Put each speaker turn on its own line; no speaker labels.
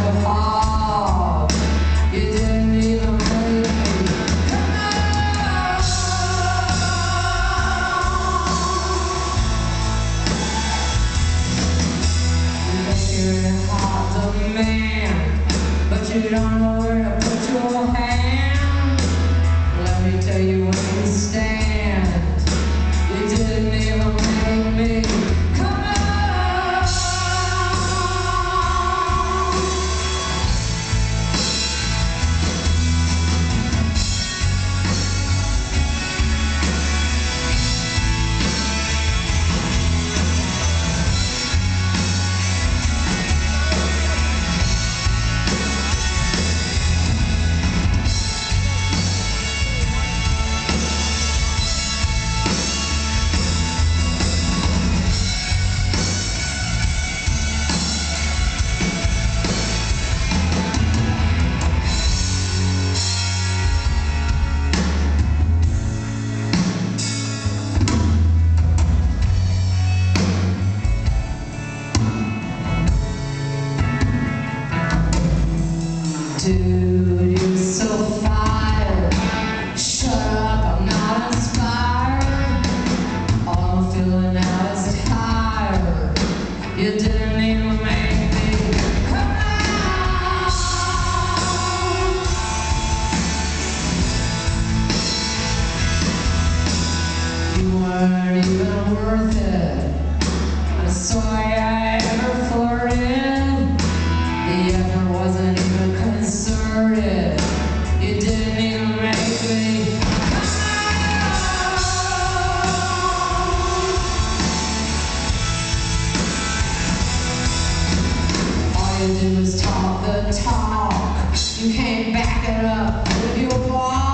hard. You didn't even make me. Come on. You think you're a hard man, but you don't know where to put your hand. Let me tell you where you stand. You didn't even make me. Come on. Dude, you're so fired. Shut up, I'm not inspired. All I'm feeling now is tired. You didn't even make me. Come on. You weren't even worth it. I'm sorry I ever flirted. The effort wasn't even concerted. You didn't even make me. Come on. All you did was talk the talk. You can't back it up with your walk.